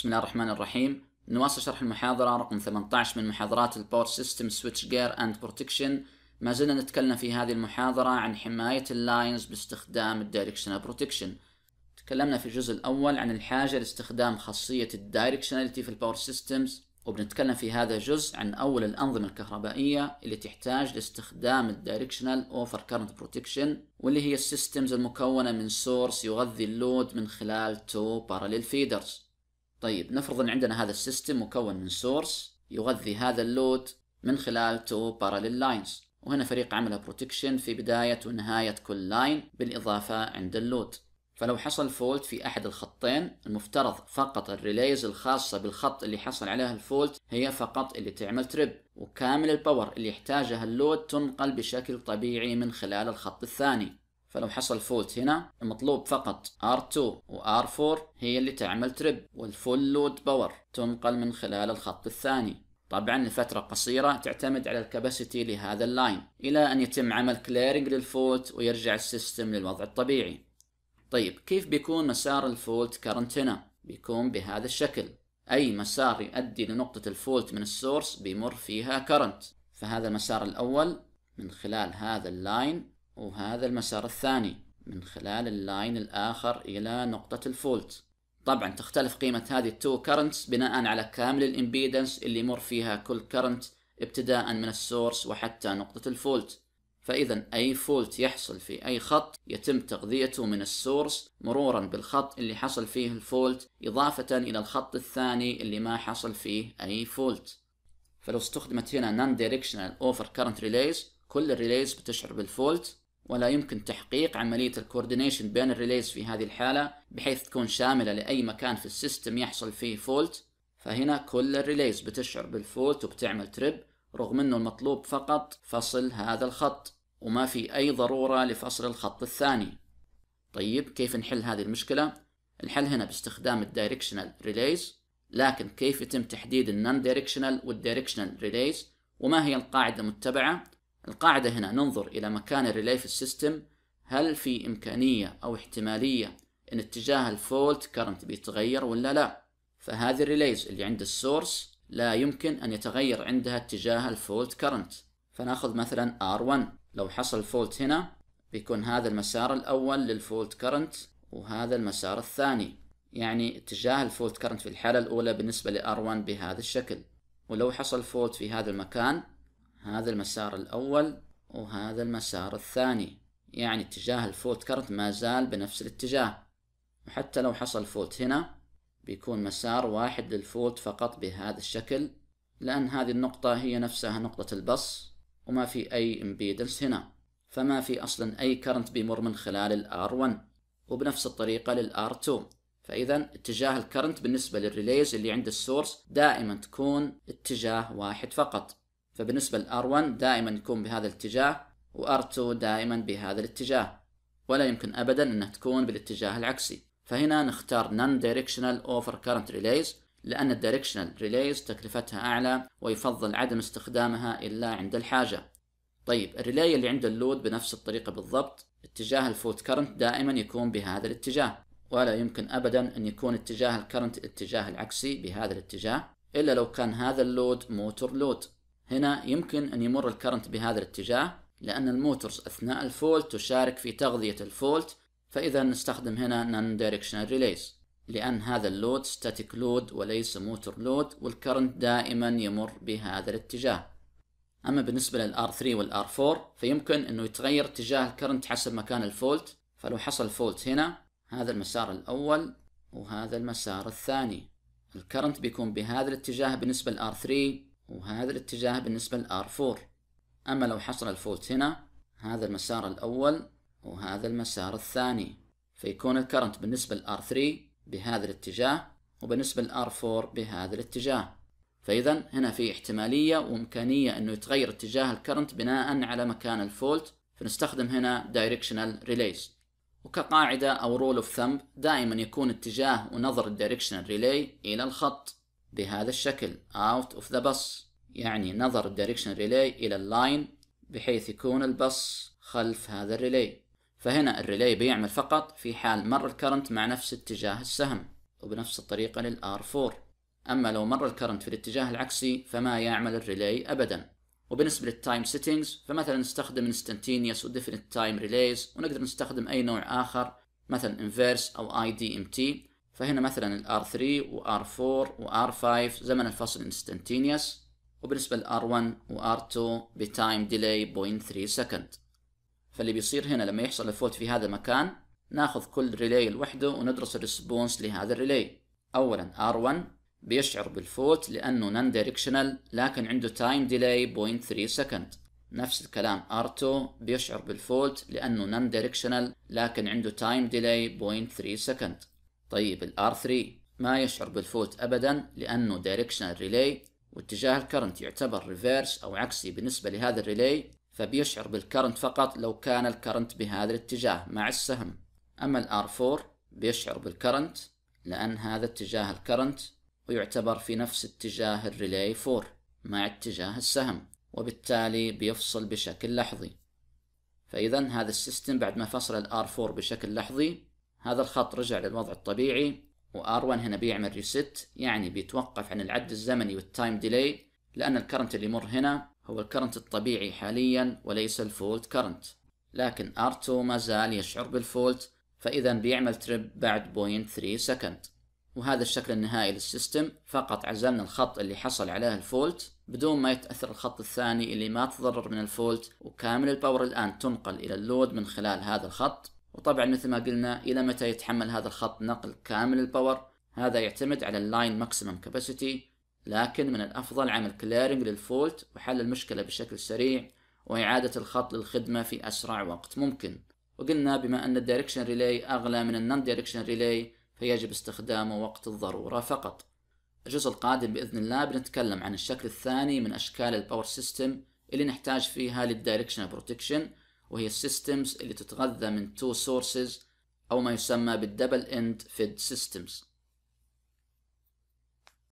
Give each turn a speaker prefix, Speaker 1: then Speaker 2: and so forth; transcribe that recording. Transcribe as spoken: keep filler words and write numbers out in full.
Speaker 1: بسم الله الرحمن الرحيم. نواصل شرح المحاضرة رقم ثمانية عشر من محاضرات الباور سيستم سويتش جير اند بروتكشن. ما زلنا نتكلم في هذه المحاضرة عن حماية اللاينز باستخدام الدايركشنال بروتكشن. تكلمنا في الجزء الأول عن الحاجة لاستخدام خاصية الدايركشناليتي في الباور سيستمز، وبنتكلم في هذا الجزء عن أول الأنظمة الكهربائية اللي تحتاج لاستخدام الدايركشنال اوفر كارنت بروتكشن، واللي هي السيستمز المكونة من سورس يغذي اللود من خلال تو باراليل فيدرز. طيب نفرض ان عندنا هذا السيستم مكون من سورس يغذي هذا اللود من خلال تو باراليل لاينز، وهنا فريق عمل بروتكشن في بداية ونهاية كل لاين بالإضافة عند اللود. فلو حصل فولت في أحد الخطين، المفترض فقط الريليز الخاصة بالخط اللي حصل عليها الفولت هي فقط اللي تعمل تريب، وكامل الباور اللي يحتاجها اللود تنقل بشكل طبيعي من خلال الخط الثاني. فلو حصل فولت هنا، المطلوب فقط آر تو و آر فور هي اللي تعمل تريب، والفول لود باور تنقل من خلال الخط الثاني، طبعا لفترة قصيرة تعتمد على الكباسيتي لهذا اللاين، إلى أن يتم عمل كليرنج للفولت ويرجع السيستم للوضع الطبيعي. طيب كيف بيكون مسار الفولت كارنت هنا؟ بيكون بهذا الشكل، أي مسار يؤدي لنقطة الفولت من السورس بيمر فيها كارنت. فهذا المسار الأول من خلال هذا اللاين، وهذا المسار الثاني من خلال اللاين الآخر إلى نقطة الفولت. طبعا تختلف قيمة هذه التو كارنتس بناء على كامل الإمبيدنس اللي يمر فيها كل كارنت ابتداء من السورس وحتى نقطة الفولت. فإذا أي فولت يحصل في أي خط يتم تغذيته من السورس مرورا بالخط اللي حصل فيه الفولت، إضافة إلى الخط الثاني اللي ما حصل فيه أي فولت. فلو استخدمت هنا non directional over current relays، كل الريليز بتشعر بالفولت، ولا يمكن تحقيق عملية الكوردينيشن بين الريليز في هذه الحالة بحيث تكون شاملة لأي مكان في السيستم يحصل فيه فولت. فهنا كل الريليز بتشعر بالفولت وبتعمل تريب، رغم أنه المطلوب فقط فصل هذا الخط، وما في أي ضرورة لفصل الخط الثاني. طيب كيف نحل هذه المشكلة؟ الحل هنا باستخدام الدايركشنال ريليز، لكن كيف يتم تحديد النون دايركشنال والدايركشنال ريليز، وما هي القاعدة المتبعة؟ القاعدة هنا ننظر إلى مكان الريلي في السيستم، هل في إمكانية أو احتمالية إن اتجاه الفولت كارنت بيتغير ولا لا؟ فهذه الريليز اللي عند السورس لا يمكن أن يتغير عندها اتجاه الفولت كارنت. فنأخذ مثلا آر ون، لو حصل فولت هنا بيكون هذا المسار الأول للفولت كارنت وهذا المسار الثاني، يعني اتجاه الفولت كارنت في الحالة الأولى بالنسبة ل آر ون بهذا الشكل. ولو حصل فولت في هذا المكان، هذا المسار الأول وهذا المسار الثاني، يعني اتجاه الفولت كارنت ما زال بنفس الاتجاه. وحتى لو حصل فولت هنا بيكون مسار واحد للفولت فقط بهذا الشكل، لأن هذه النقطة هي نفسها نقطة البص وما في أي امبيدنس هنا، فما في أصلا أي كارنت بيمر من خلال ال آر ون، وبنفس الطريقة لل آر تو. فإذا اتجاه الكارنت بالنسبة للريليز اللي عند السورس دائما تكون اتجاه واحد فقط. فبالنسبة ل آر ون دائما يكون بهذا الاتجاه، و آر تو دائما بهذا الاتجاه، ولا يمكن أبدا أنها تكون بالاتجاه العكسي. فهنا نختار non directional over current relays، لأن الدايركشنال ريليز تكلفتها أعلى ويفضل عدم استخدامها إلا عند الحاجة. طيب الريلاي اللي عند اللود بنفس الطريقة بالضبط، اتجاه الفولت كارنت دائما يكون بهذا الاتجاه، ولا يمكن أبدا أن يكون اتجاه الكارنت الاتجاه العكسي بهذا الاتجاه، إلا لو كان هذا اللود موتور لود. هنا يمكن أن يمر الكرنت بهذا الاتجاه، لأن الموتورز أثناء الفولت تشارك في تغذية الفولت، فإذا نستخدم هنا non directional relays، لأن هذا اللود static load وليس موتور لود، والكرنت دائما يمر بهذا الاتجاه. أما بالنسبة لل آر ثري وال آر فور فيمكن أنه يتغير اتجاه الكرنت حسب مكان الفولت. فلو حصل فولت هنا، هذا المسار الأول وهذا المسار الثاني، الكرنت بيكون بهذا الاتجاه بالنسبة لل آر ثري وهذا الاتجاه بالنسبة لل آر فور. أما لو حصل الفولت هنا، هذا المسار الأول وهذا المسار الثاني، فيكون الكرنت بالنسبة لل آر ثري بهذا الاتجاه وبالنسبة لل آر فور بهذا الاتجاه. فإذا هنا في احتمالية وإمكانية أنه يتغير اتجاه الكرنت بناء على مكان الفولت، فنستخدم هنا directional relays. وكقاعدة أو rule of thumb دائما يكون اتجاه ونظر الدايركشنال ريلاي إلى الخط بهذا الشكل out of the bus، يعني نظر الدايركشنال ريلاي إلى اللاين بحيث يكون البص خلف هذا الريلاي. فهنا الريلاي بيعمل فقط في حال مر الكرنت مع نفس اتجاه السهم، وبنفس الطريقة للآر فور. أما لو مر الكرنت في الاتجاه العكسي فما يعمل الريلي أبدا. وبالنسبة للتايم سيتنجز فمثلا نستخدم instantaneous و definite time relays، ونقدر نستخدم أي نوع آخر مثلا inverse أو آي دي إم تي. فهنا مثلا الآر ثري وآر فور وآر فايف زمن الفصل instantaneous، وبالنسبة لآر ون وآر تو بتايم ديلي صفر فاصلة ثلاثة سكند. فاللي بيصير هنا لما يحصل الفوت في هذا المكان، ناخذ كل ريلي لوحده وندرس الريسبونس لهذا الريلي. أولا آر ون بيشعر بالفوت لأنه نون دايركشنال لكن عنده تايم ديلي صفر فاصلة ثلاثة سكند. نفس الكلام آر تو بيشعر بالفوت لأنه نون دايركشنال لكن عنده تايم ديلي صفر فاصلة ثلاثة سكند. طيب الآر ثري ما يشعر بالفوت أبدا لأنه دايركشنال ريلي، واتجاه الكرنت يعتبر ريفيرس أو عكسي بالنسبة لهذا الريلي، فبيشعر بالكرنت فقط لو كان الكرنت بهذا الاتجاه مع السهم. أما الآر فور بيشعر بالكرنت لأن هذا اتجاه الكرنت، ويعتبر في نفس اتجاه الريلي فور مع اتجاه السهم، وبالتالي بيفصل بشكل لحظي. فإذا هذا السيستم بعد ما فصل الآر فور بشكل لحظي، هذا الخط رجع للوضع الطبيعي، وآر ون هنا بيعمل ريست، يعني بيتوقف عن العد الزمني والتايم ديلي، لأن الكرنت اللي يمر هنا هو الكرنت الطبيعي حاليا وليس الفولت كرنت. لكن آر تو ما زال يشعر بالفولت، فإذا بيعمل تريب بعد صفر فاصلة ثلاثة سكند. وهذا الشكل النهائي للسيستم، فقط عزلنا الخط اللي حصل عليه الفولت بدون ما يتأثر الخط الثاني اللي ما تضرر من الفولت، وكامل الباور الآن تنقل إلى اللود من خلال هذا الخط. وطبعا مثل ما قلنا إلى متى يتحمل هذا الخط نقل كامل الباور، هذا يعتمد على اللاين ماكسيمم كاباسيتي، لكن من الأفضل عمل كليرنج للفولت وحل المشكلة بشكل سريع وإعادة الخط للخدمة في أسرع وقت ممكن. وقلنا بما أن الدايركشن ريلي أغلى من النون دايركشن ريلي فيجب استخدامه وقت الضرورة فقط. الجزء القادم بإذن الله بنتكلم عن الشكل الثاني من أشكال الباور سيستم اللي نحتاج فيها للدايركشن بروتكشن، وهي السيستمز اللي تتغذى من تو سورسز أو ما يسمى بالدبل اند فيد سيستمز.